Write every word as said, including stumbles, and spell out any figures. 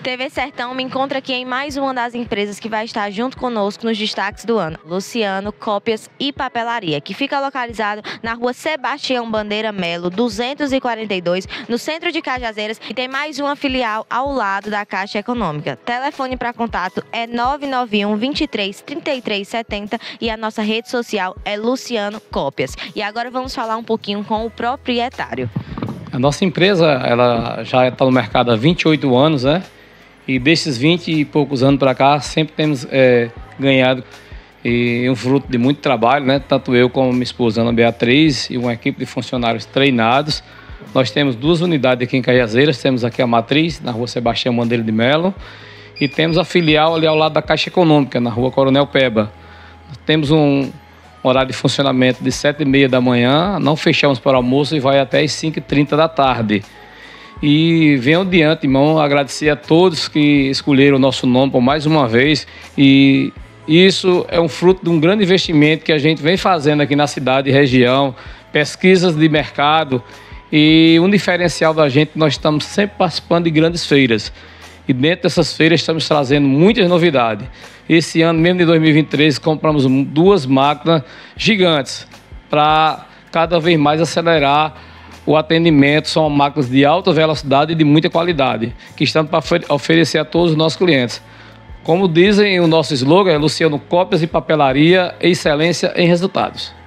T V Sertão me encontra aqui em mais uma das empresas que vai estar junto conosco nos destaques do ano. Luciano Cópias e Papelaria, que fica localizado na rua Sebastião Bandeira Melo, duzentos e quarenta e dois, no centro de Cajazeiras, e tem mais uma filial ao lado da Caixa Econômica. Telefone para contato é nove nove um, vinte e três, trinta e três setenta e a nossa rede social é Luciano Cópias. E agora vamos falar um pouquinho com o proprietário. A nossa empresa ela já está no mercado há vinte e oito anos, né? E desses vinte e poucos anos para cá, sempre temos é, ganhado, e um fruto de muito trabalho, né? Tanto eu como minha esposa Ana Beatriz e uma equipe de funcionários treinados. Nós temos duas unidades aqui em Cajazeiras, temos aqui a matriz, na rua Sebastião Bandeira de Melo, e temos a filial ali ao lado da Caixa Econômica, na rua Coronel Peba. Temos um horário de funcionamento de sete e meia da manhã, não fechamos para almoço e vai até as cinco e trinta da tarde. E venham de antemão agradecer a todos que escolheram o nosso nome por mais uma vez. E isso é um fruto de um grande investimento que a gente vem fazendo aqui na cidade e região, pesquisas de mercado. E um diferencial da gente, nós estamos sempre participando de grandes feiras. E dentro dessas feiras estamos trazendo muitas novidades. Esse ano, mesmo de dois mil e vinte e três, compramos duas máquinas gigantes para cada vez mais acelerar o atendimento. São máquinas de alta velocidade e de muita qualidade, que estamos para oferecer a todos os nossos clientes. Como dizem o nosso slogan, é Luciano Cópias e Papelaria, excelência em resultados.